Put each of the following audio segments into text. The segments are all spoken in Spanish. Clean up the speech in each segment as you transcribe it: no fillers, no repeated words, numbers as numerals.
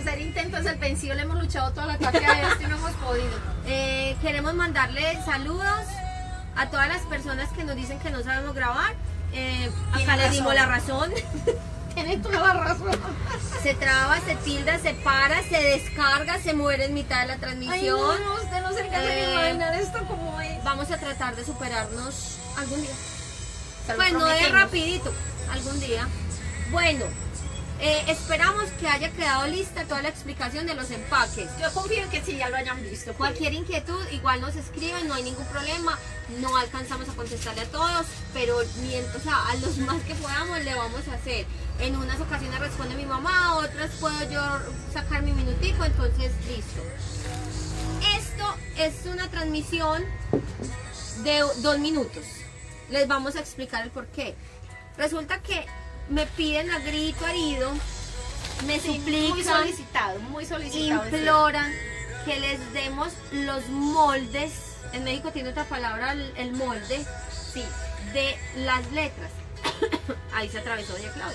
tercer intento es el vencido, le hemos luchado toda la tarde a esto y no hemos podido. Queremos mandarle saludos a todas las personas que nos dicen que no sabemos grabar. Acá le dimos la razón. Tienen toda la razón. Se traba, se tilda, se para, se descarga, se muere en mitad de la transmisión. Ay, no, usted no se alcanza a imaginar esto como es. Vamos a tratar de superarnos algún día. Se lo Pues no es prometemos. rapidito, algún día. Bueno, esperamos que haya quedado lista toda la explicación de los empaques. Yo confío en que sí, ya lo hayan visto. Cualquier inquietud, igual nos escriben, no hay ningún problema. No alcanzamos a contestarle a todos, pero o sea, a los más que podamos le vamos a hacer. En unas ocasiones responde mi mamá, otras puedo yo sacar mi minutico, entonces listo. Esto es una transmisión de 2 minutos. Les vamos a explicar el por qué. Resulta que me piden a grito herido, me suplican, muy solicitado. imploran que les demos los moldes. En México tiene otra palabra, el molde, sí, de las letras. Ahí se atravesó doña Claudia.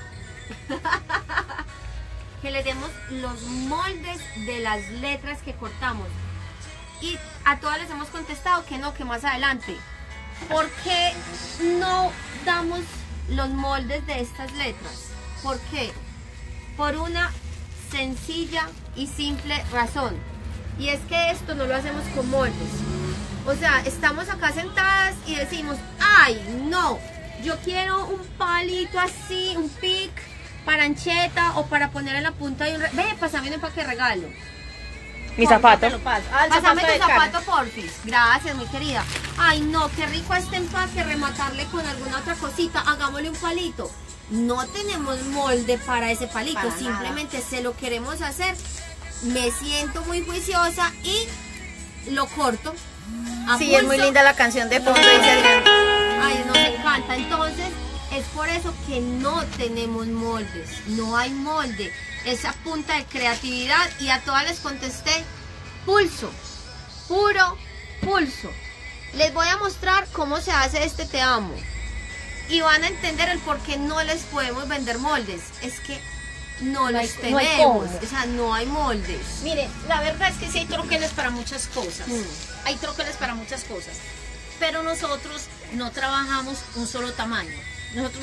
Que les demos los moldes de las letras que cortamos. Y a todas les hemos contestado que no, que más adelante. ¿Por qué no damos los moldes de estas letras? ¿Por qué? Por una sencilla y simple razón. Y es que esto no lo hacemos con moldes. O sea, estamos acá sentadas y decimos, ay, no, yo quiero un palito así, un pic para ancheta o para poner en la punta de un... Ve, pásame un empaque de regalo. Mi zapato. Pásame tu zapato, porfis. Gracias, muy querida. Ay, no, qué rico este empaque, rematarle con alguna otra cosita. Hagámosle un palito. No tenemos molde para ese palito, Para simplemente se lo queremos hacer. Me siento muy juiciosa y lo corto. a Sí, es muy pulso. linda la canción de fondo, dice Adrián. Ay, nos encanta. Entonces, es por eso que no tenemos moldes. No hay molde. Es a punta de creatividad y a todas les contesté pulso. Puro pulso. Les voy a mostrar cómo se hace este te amo. Y van a entender el por qué no les podemos vender moldes. Es que no los no hay tenemos. cómo. O sea, no hay moldes. Mire, la verdad es que sí hay troqueles para muchas cosas. Mm. Hay troqueles para muchas cosas. Pero nosotros no trabajamos un solo tamaño. Nosotros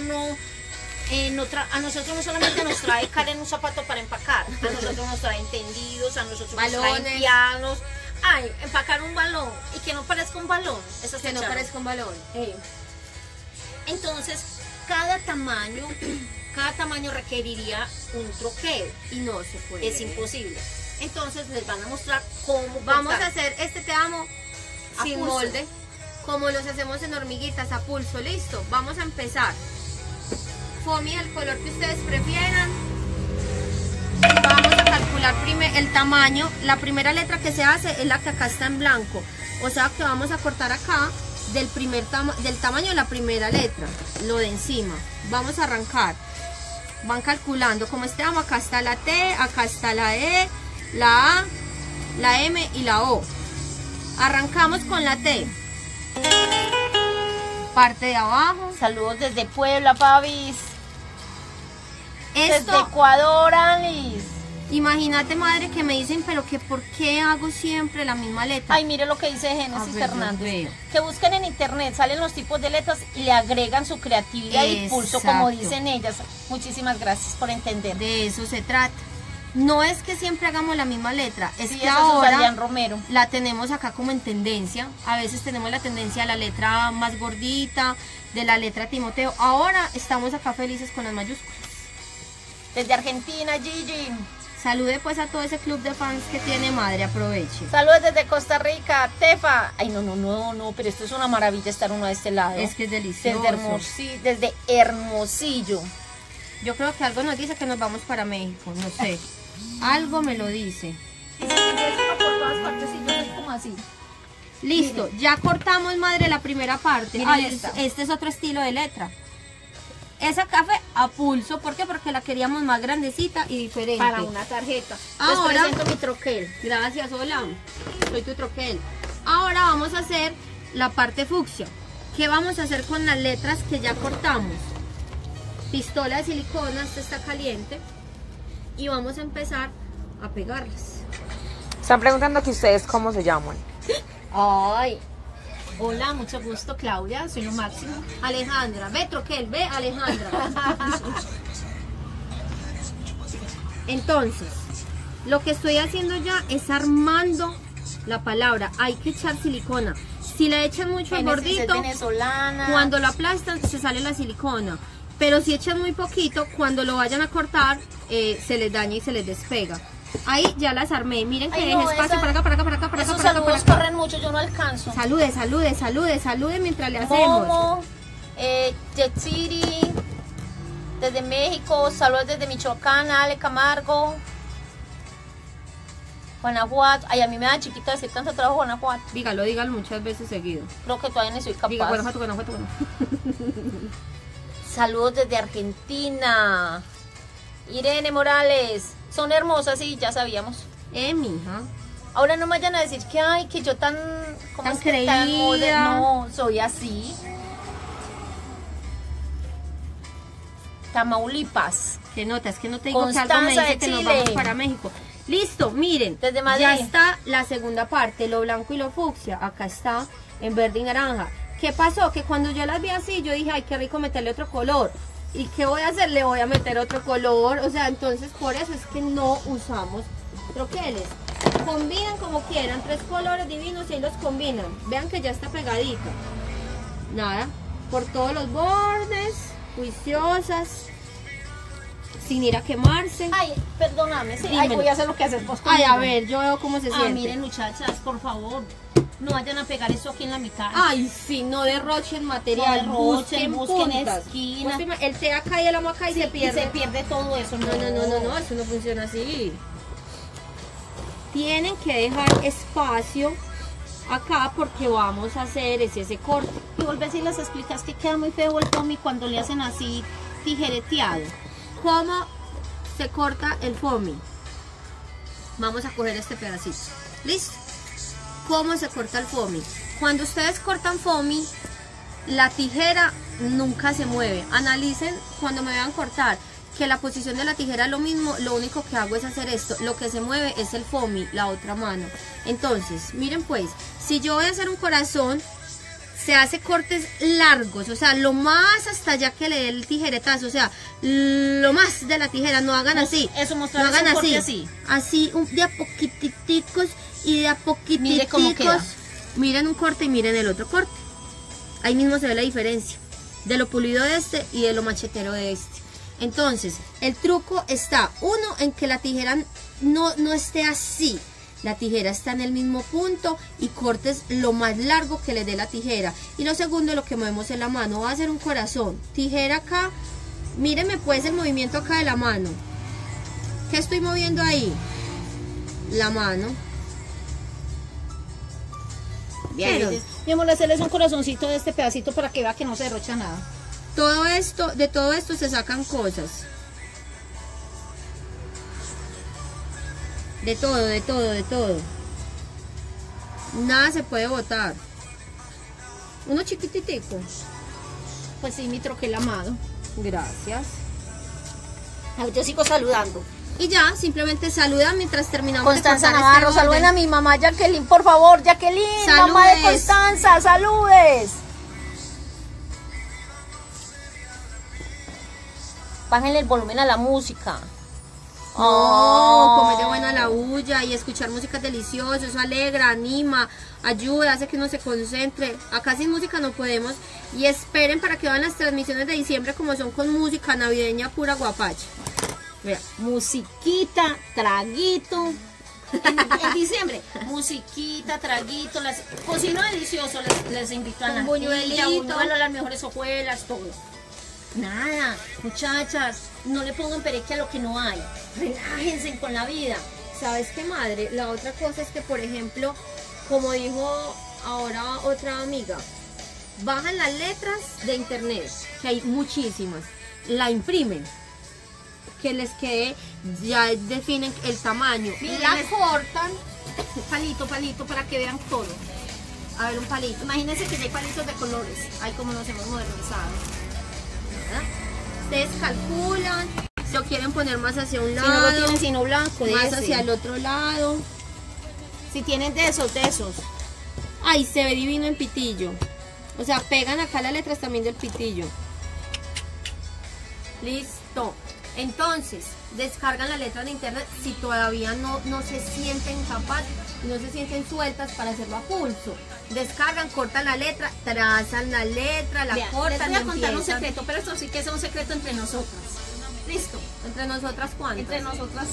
a nosotros no solamente nos trae Karen un zapato para empacar. A nosotros nos traen tendidos, a nosotros nos Balones. traen pianos. Ay, empacar un balón y que no parezca un balón. Eso Que no parezca un balón. Entonces, cada tamaño requeriría un troquel. Y no se puede. Es imposible. Entonces les van a mostrar cómo Vamos cortar. a hacer este te amo A sin pulso. molde, como los hacemos en hormiguitas a pulso. Listo, vamos a empezar. Foamy, el color que ustedes prefieran. Vamos a calcular el tamaño. La primera letra que se hace es la que acá está en blanco. O sea que vamos a cortar acá del tamaño de la primera letra, lo de encima. Vamos a arrancar. Van calculando como este amo. Acá está la T, acá está la E, la A, la M y la O. Arrancamos con la T. Parte de abajo. Saludos desde Puebla, Pavis. Desde Esto, Ecuador, Alice. imagínate, madre, que me dicen, pero que por qué hago siempre la misma letra. Ay, mire lo que dice A Génesis ver, Hernández. veo. Que busquen en internet, salen los tipos de letras y le agregan su creatividad y pulso, como Exacto. dicen ellas. Muchísimas gracias por entender. De eso se trata. No es que siempre hagamos la misma letra, es Sí, que eso es ahora Adrián Romero. la tenemos acá como en tendencia. A veces tenemos la tendencia a la letra más gordita, de la letra Timoteo. Ahora estamos acá felices con las mayúsculas. Desde Argentina, Gigi. Salude pues a todo ese club de fans que tiene, madre, aproveche. Saludos desde Costa Rica, Tefa. Ay, no, pero esto es una maravilla estar uno de este lado. Es que es delicioso. Desde Hermosillo. Yo creo que algo nos dice que nos vamos para México, no sé. Algo me lo dice. Y si yo por todas partes y yo soy como así. Listo, ya cortamos, madre, la primera parte. Miren Ay, esta. este es otro estilo de letra. Esa café a pulso, ¿por qué? Porque la queríamos más grandecita y diferente. Para una tarjeta. Ahora- Les presento mi troquel. Gracias, hola. Soy tu troquel. Ahora vamos a hacer la parte fucsia. ¿Qué vamos a hacer con las letras que ya cortamos? Pistola de silicona, esta está caliente. y vamos a empezar a pegarlas. Están preguntando que ustedes cómo se llaman. Ay, hola, mucho gusto, Claudia, soy lo máximo. Alejandra, ve Troquel, ve Alejandra. Entonces, lo que estoy haciendo ya es armando la palabra. Hay que echar silicona. Si le echan mucho al Génesis es gordito, venezolana. cuando lo aplastan se sale la silicona. Pero si echan muy poquito, cuando lo vayan a cortar, se les daña y se les despega. Ahí ya las armé. Miren que Ay, dejé no, espacio esa- para acá, para acá, para acá, para acá, Esos para acá, para saludos acá. corren mucho, yo no alcanzo. Salude, salude, salude, salude mientras le hacemos. Momo, Jet City, desde México, saludos desde Michoacán, Ale Camargo, Guanajuato. Ay, a mí me da chiquita decir tanto trabajo Guanajuato. Dígalo, dígalo muchas veces seguido. Creo que todavía no soy capaz. Diga, Guanajuato, Guanajuato, Guanajuato. Saludos desde Argentina. Irene Morales, son hermosas y ya sabíamos. Mija. Ahora no me vayan a decir que ay, que yo tan ¿cómo Tan es que creída. No, soy así. Tamaulipas. ¿Qué notas? Que no te digo que algo Constanza me dice de que nos Chile. vamos para México. Listo, miren. Desde Madrid. Ya está la segunda parte, lo blanco y lo fucsia. Acá está en verde y naranja. ¿Qué pasó? Que cuando yo las vi así, yo dije, ay, qué rico meterle otro color. ¿Y qué voy a hacer? Le voy a meter otro color. O sea, entonces por eso es que no usamos troqueles. Combinan como quieran, 3 colores divinos y ahí los combinan. Vean que ya está pegadito. Nada, por todos los bordes, juiciosas, sin ir a quemarse. Ay, perdóname, sí, ay, Dímelo. voy a hacer lo que haces vos Ay, a conmigo. ver, yo veo cómo se siente. Miren, muchachas, por favor, no vayan a pegar eso aquí en la mitad. Ay, sí, no derrochen material, No derrochen, busquen puntas. esquinas. Busquen- el té acá y el amo acá y se pierde. se pierde todo eso. No, eso no funciona así. Tienen que dejar espacio acá porque vamos a hacer ese corte. Y volvés y les explicas que queda muy feo el foamy cuando le hacen así tijereteado. ¿Cómo se corta el foamy? Vamos a coger este pedacito. ¿Listo? ¿Cómo se corta el foamy? Cuando ustedes cortan foamy, la tijera nunca se mueve. Analicen cuando me vean cortar que la posición de la tijera es lo mismo, lo único que hago es hacer esto. Lo que se mueve es el foamy, la otra mano. Entonces, miren pues, si yo voy a hacer un corazón, se hace cortes largos, o sea, lo más hasta allá que le dé el tijeretazo, o sea, lo más de la tijera, no hagan así. Eso, No mostrar hagan un corte así. Así, de a poquiticos y de a Mire cómo poquiticos. queda. Miren un corte y miren el otro corte. Ahí mismo se ve la diferencia de lo pulido de este y de lo machetero de este. Entonces, el truco está, uno, en que la tijera no esté así. La tijera está en el mismo punto y cortes lo más largo que le dé la tijera. Y lo segundo, lo que movemos en la mano, va a ser un corazón. Tijera acá, mírenme pues el movimiento acá de la mano. ¿Qué estoy moviendo ahí? La mano. ¿Vieron? Mi amor, hacerles un corazoncito de este pedacito para que vea que no se derrocha nada. Todo esto, de todo esto se sacan cosas. De todo, de todo, de todo. Nada se puede botar. Uno chiquititico. Pues sí, mi troquel amado. Gracias. Ay, yo sigo saludando. Y ya, simplemente saludan mientras terminamos Constanza de cortar Navarro, este saluden orden. a mi mamá Jacqueline, por favor. Jacqueline, mamá de Saludes. Constanza, saludes. Bájenle el volumen a la música. No, comer de buena la bulla y escuchar música es delicioso, eso alegra, anima, ayuda, hace que uno se concentre. Acá sin música no podemos. Y esperen para que vean las transmisiones de diciembre como son con música navideña pura guapacha. Vea. Musiquita, traguito. En diciembre, musiquita, traguito, cocino delicioso, les invito a Con la buñuelito. buñuelo, las mejores hojuelas, todo. Nada, muchachas, no le pongan pereque a lo que no hay. Relájense con la vida. ¿Sabes qué, madre? La otra cosa es que, por ejemplo, como dijo ahora otra amiga, bajan las letras de internet, que hay muchísimas, la imprimen, que les quede, ya definen el tamaño, Miren, la les- cortan. Palito, palito, para que vean todo. A ver, un palito. Imagínense que ya hay palitos de colores. Ay, como nos hemos modernizado. ¿Verdad? Ustedes calculan, lo quieren poner más hacia un Si lado, no lo tienen sino blanco, de más ese. hacia el otro lado. Si tienen de esos. Ay, se ve divino en pitillo. O sea, pegan acá las letras también del pitillo. Listo. Entonces, descargan las letras de internet si todavía no se sienten capaces, no se sienten sueltas para hacerlo a pulso. Descargan, cortan la letra, trazan la letra, la Vean, cortan les y voy a contar un empiezan. secreto, pero esto sí que es un secreto entre nosotras. Listo. ¿Entre nosotras cuántas? Entre nosotras.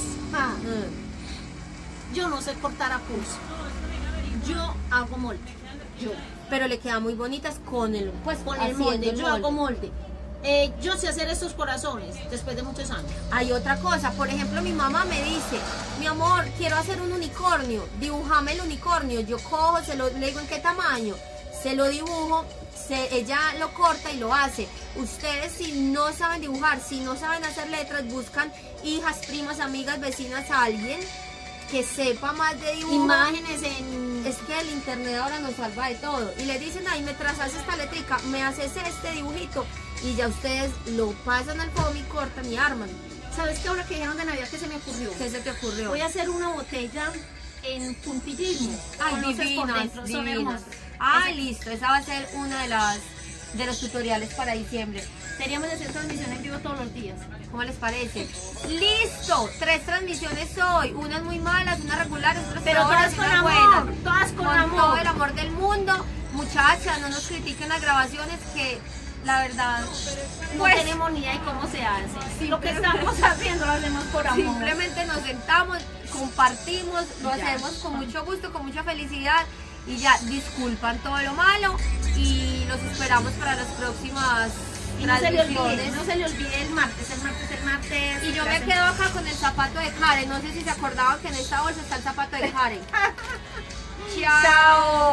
Yo no sé cortar a pulso. Yo hago molde. Yo. Pero le quedan muy bonitas con el, pues, Con el haciendo molde. el Yo hago molde. Yo sé hacer estos corazones después de muchos años. Hay otra cosa, por ejemplo, mi mamá me dice, mi amor, quiero hacer un unicornio, dibújame el unicornio. Yo cojo, le digo en qué tamaño, se lo dibujo, ella lo corta y lo hace. Ustedes, si no saben dibujar, si no saben hacer letras, buscan hijas, primas, amigas, vecinas, a alguien que sepa más de dibujo. Imágenes en... Es que el internet ahora nos salva de todo. Y le dicen, ahí me trazas esta letrica, me haces este dibujito. Y ya ustedes lo pasan al foamy, cortan y arman. ¿Sabes qué? Ahora que dijeron de Navidad, ¿qué se me ocurrió? ¿Qué se te ocurrió? Voy a hacer una botella en puntillismo. Ay, con luces por divinas, dentro, son divinas. hermosas. Ah, listo. Esa va a ser una de los tutoriales para diciembre. Deberíamos de hacer transmisión en vivo todos los días. ¿Cómo les parece? ¡Listo! 3 transmisiones hoy. Unas muy malas, unas regulares, otras Pero peores todas y con unas amor, buenas. todas con Con amor. todo el amor del mundo. Muchachas, no nos critiquen las grabaciones, que la verdad No pues, tenemos ni idea de cómo se hace. Lo que estamos haciendo lo hacemos por amor. simplemente nos sentamos, compartimos, lo Ya. hacemos con mucho gusto, con mucha felicidad y ya disculpan todo lo malo y los esperamos para las próximas Y no se le olvide, transmisiones. no se le olvide el martes. Y yo me quedo acá con el zapato de Karen, no sé si se acordaban que en esta bolsa está el zapato de Karen. Chao.